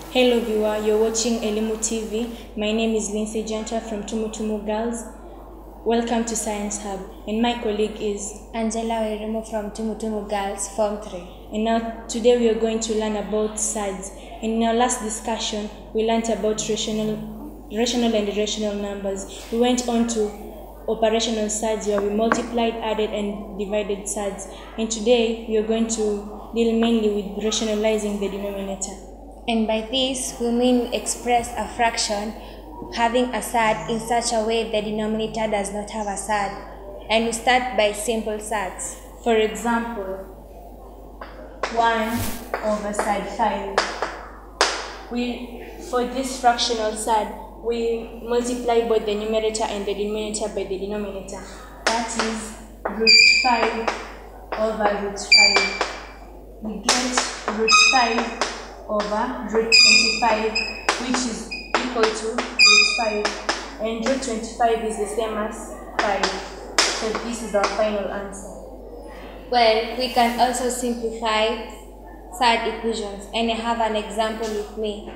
Hello viewer, you're watching Elimu TV. My name is Lindsay Janta from Tumutumu Girls. Welcome to Science Hub, and my colleague is Angela Weremo from Tumutumu Girls, Form 3. And now today we are going to learn about SADs. In our last discussion, we learned about rational and irrational numbers. We went on to operational SADs where we multiplied, added, and divided SADs. And today we are going to deal mainly with rationalizing the denominator. And by this, we mean express a fraction having a SAD in such a way the denominator does not have a SAD. And we start by simple SADs. For example, 1 over SAD 5. For this fractional SAD, we multiply both the numerator and the denominator by the denominator. That is root 5 over root 5. We get root 5 over root 25, which is equal to root 5. And root 25 is the same as 5. So this is our final answer. Well, we can also simplify SAD equations, and I have an example with me.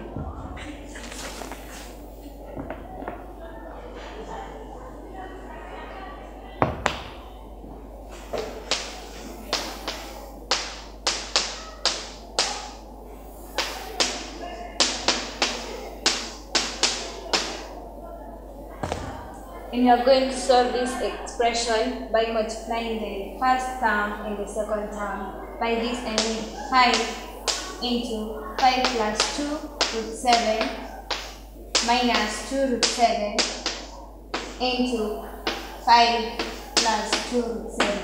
And we are going to solve this expression by multiplying the first term and the second term. By this I mean 5 into 5 plus 2 root 7 minus 2 root 7 into 5 plus 2 root 7.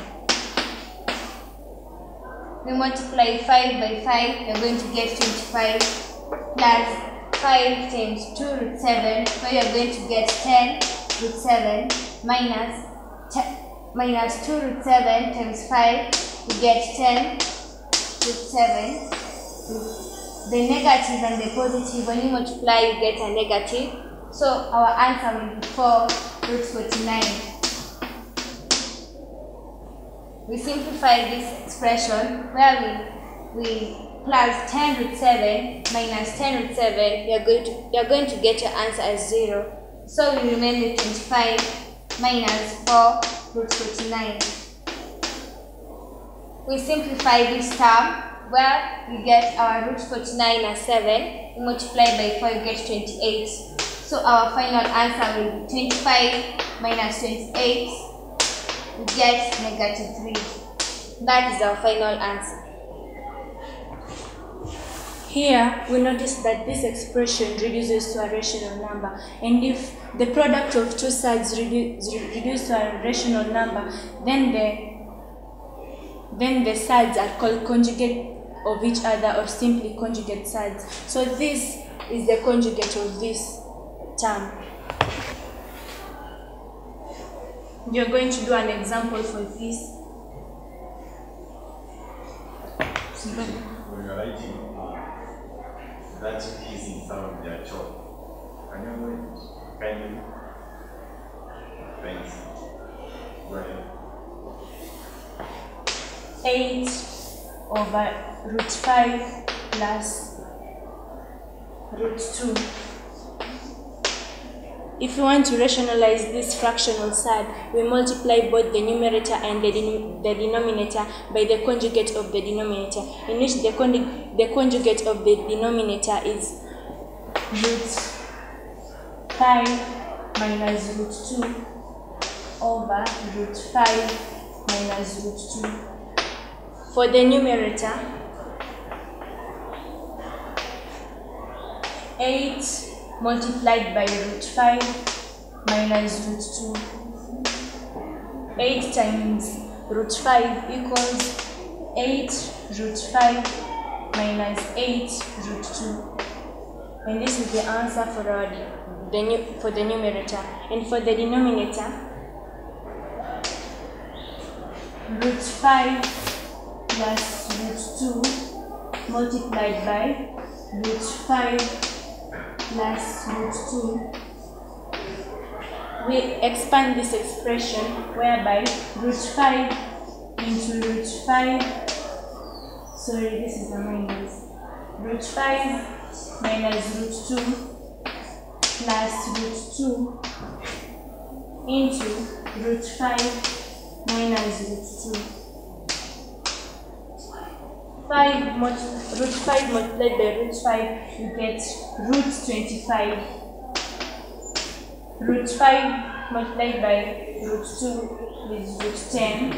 We multiply 5 by 5, we are going to get 25 plus 5 times 2 root 7, where you are going to get 10 root 7 minus 2 root 7 times 5, we get 10 root 7. The negative and the positive, when you multiply, you get a negative. So our answer will be 4 root 49. We simplify this expression where we plus 10 root 7 minus 10 root 7, you are going to get your answer as 0. So we remain with 25 minus 4 root 49. We simplify this term where we get our root 49 as 7. We multiply by 4, we get 28. So our final answer will be 25 minus 28. We get negative 3. That is our final answer. Here, we notice that this expression reduces to a rational number, and if the product of two sides reduce to a rational number, then the sides are called conjugate of each other, or simply conjugate sides. So this is the conjugate of this term. We are going to do an example for this. When you're writing that piece in some of their chalk, can you kindly write? Go ahead. 8 over root 5 plus root 2. If we want to rationalize this fractional SAD, we multiply both the numerator and the denominator by the conjugate of the denominator, in which the conjugate of the denominator is root 5 minus root 2 over root 5 minus root 2. For the numerator, 8 multiplied by root 5 minus root 2. 8 times root 5 equals 8 root 5 minus 8 root 2. And this is the answer for the numerator. And for the denominator, root 5 plus root 2 multiplied by root 5 plus root 2. We expand this expression whereby root 5 into root 5, sorry, this is a minus, root 5 minus root 2 plus root 2 into root 5 minus root 2. Root 5 multiplied by root 5, you get root 25. Root 5 multiplied by root 2 is root 10.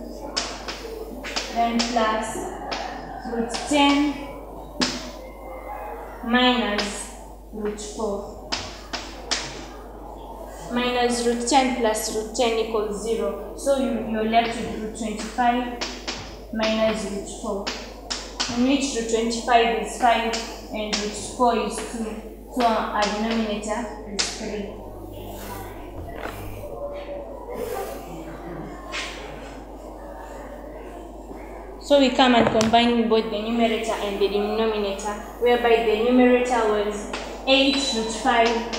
Then plus root 10 minus root 4. Minus root 10 plus root 10 equals 0. So you're left with root 25 minus root 4. In which root 25 is 5 and root 4 is 2. So our denominator is 3. So we come and combine both the numerator and the denominator, whereby the numerator was 8 root 5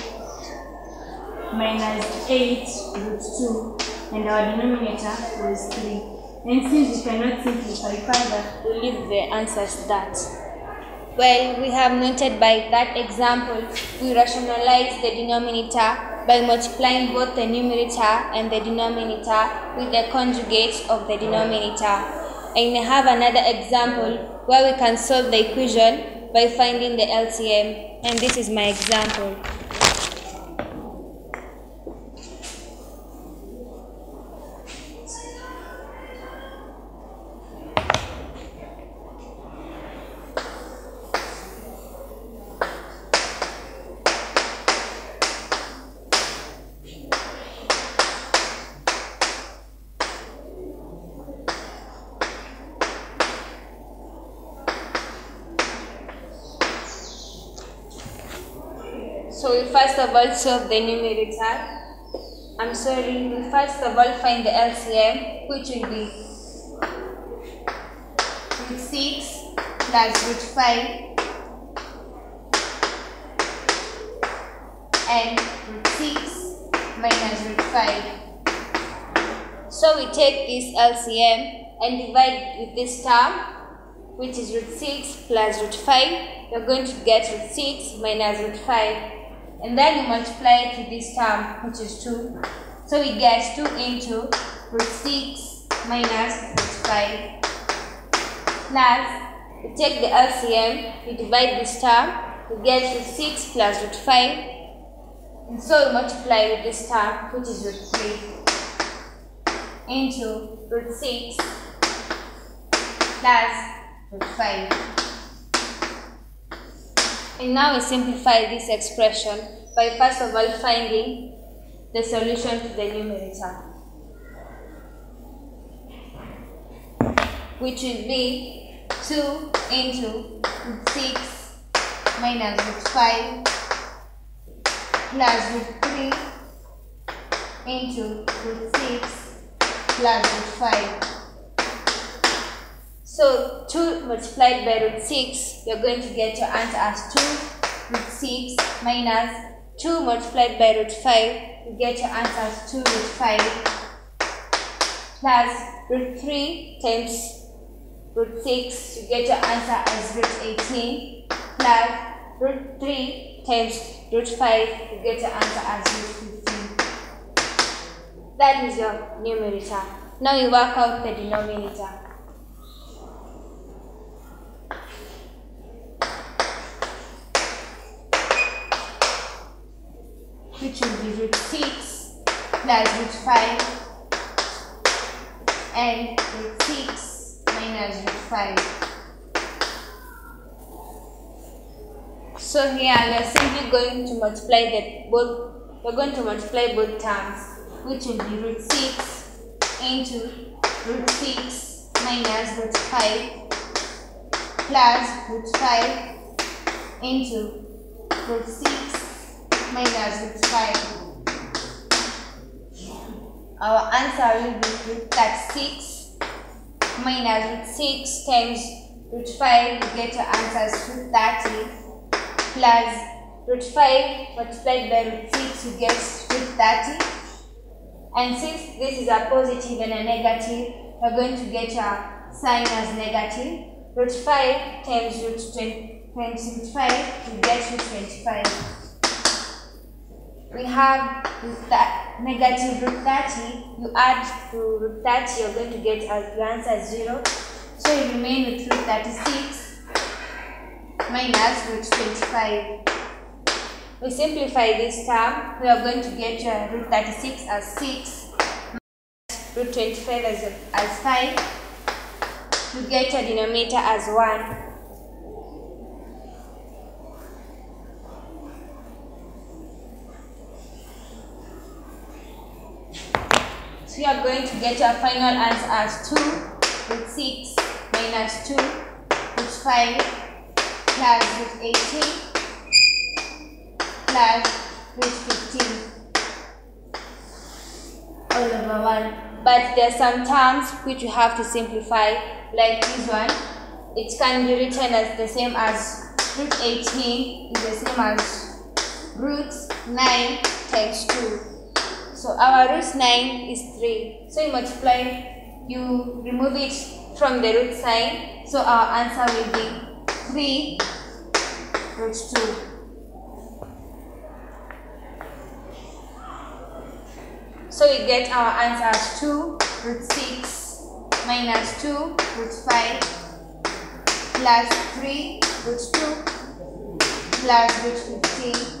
minus 8 root 2, and our denominator was 3. And since we cannot simplify further, we'll leave the answers that. Well, we have noted by that example, we rationalize the denominator by multiplying both the numerator and the denominator with the conjugate of the denominator. I may have another example where we can solve the equation by finding the LCM, and this is my example. So we first of all solve the numerator. We first of all find the LCM, which will be root 6 plus root 5 and root 6 minus root 5. So we take this LCM and divide with this term, which is root 6 plus root 5. You're going to get root 6 minus root 5. And then we multiply it with this term, which is 2. So we get 2 into root 6 minus root 5. Plus, we take the LCM, we divide this term, we get root 6 plus root 5. And so we multiply with this term, which is root 3, into root 6 plus root 5. And now we simplify this expression by first of all finding the solution to the numerator, which will be 2 into root 6 minus root 5 plus root 3 into root 6 plus root 5. So 2 multiplied by root 6, you're going to get your answer as 2 root 6 minus 2 multiplied by root 5, you get your answer as 2 root 5 plus root 3 times root 6, you get your answer as root 18 plus root 3 times root 5, you get your answer as root 15. That is your numerator. Now you work out the denominator, which will be root 6 plus root 5 and root 6 minus root 5. So here we are simply going to multiply both terms, which will be root 6 into root 6 minus root 5 plus root 5 into root 6 minus root 5. Our answer will be root 36 minus root 6 times root 5, we get your answer as root 30 plus root 5 multiplied by root 6, you get root 30. And since this is a positive and a negative, we're going to get your sign as negative. Root 5 times root 20 times root 5, you get root 25. We have negative root 30. You add to root 30, you're going to get your answer 0. So you remain with root 36 minus root 25. We simplify this term. We are going to get root 36 as 6 minus root 25 as 5. You get your denominator as 1. So you are going to get your final answer as 2 root 6 minus 2 root 5 plus root 18 plus root 15 all over 1. But there are some terms which you have to simplify, like this one. It can be written as the same as root 18 is the same as root 9 times 2. So our root 9 is 3. So you multiply, you remove it from the root sign. So our answer will be 3 root 2. So we get our answer as 2 root 6 minus 2 root 5 plus 3 root 2 plus root 15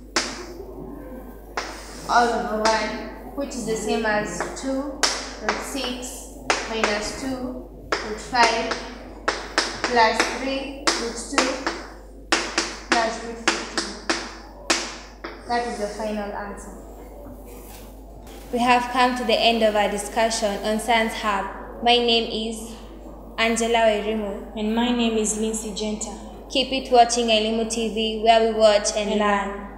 all over 1, which is the same as 2 root 6 minus 2 root 5 plus 3 root 2 plus root 15. That is the final answer. We have come to the end of our discussion on Science Hub. My name is Angela Wairimu. And my name is Lindsay Genta. Keep it watching Elimu TV, where we watch and learn.